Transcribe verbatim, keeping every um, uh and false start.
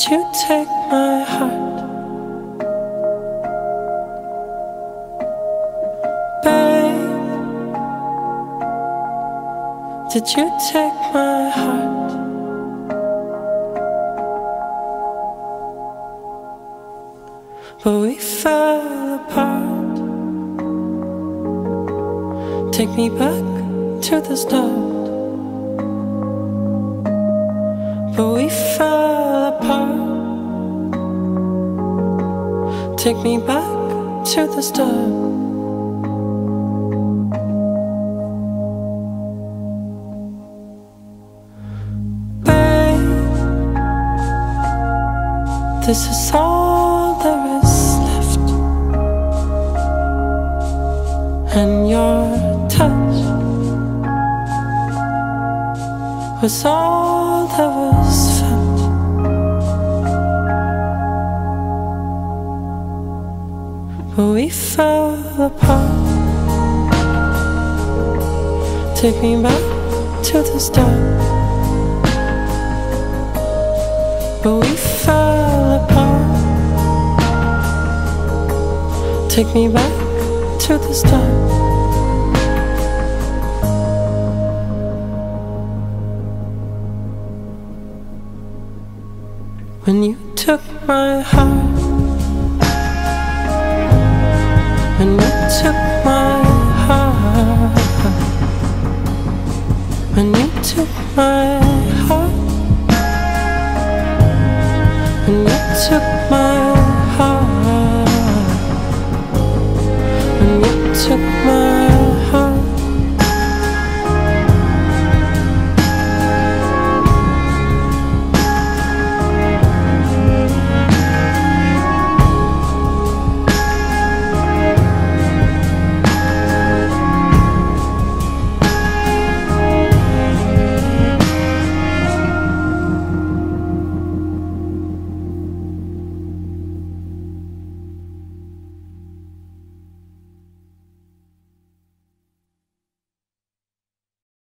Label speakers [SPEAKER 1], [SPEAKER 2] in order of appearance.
[SPEAKER 1] you take my heart? Babe, did you take my heart? But we fell apart. Take me back to the start. But we fell apart. Take me back to the start. Babe, this is all there is left. And your touch was all that was felt. But we fell apart. Take me back to the start. But we fell apart. Take me back to the start. When you took my heart, when you took my heart, when you took my heart, when you took my heart, when you took my